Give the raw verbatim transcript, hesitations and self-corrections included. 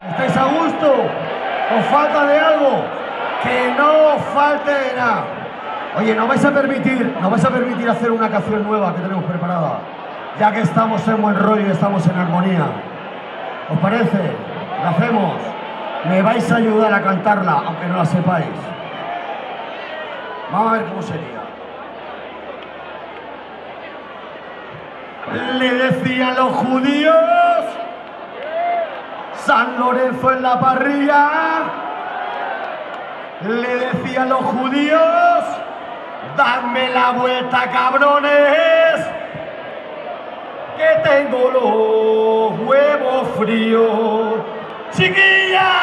¿Estáis a gusto? ¿Os falta de algo? Que no os falte de nada. Oye, ¿no vais a permitir, no vais a permitir hacer una canción nueva que tenemos preparada? Ya que estamos en buen rollo y estamos en armonía. ¿Os parece? ¿La hacemos? Me vais a ayudar a cantarla, aunque no la sepáis. Vamos a ver cómo sería. Le decían los judíos, San Lorenzo en la parrilla. Le decían los judíos, dadme la vuelta, cabrones, que tengo los huevos fríos. ¡Chiquilla!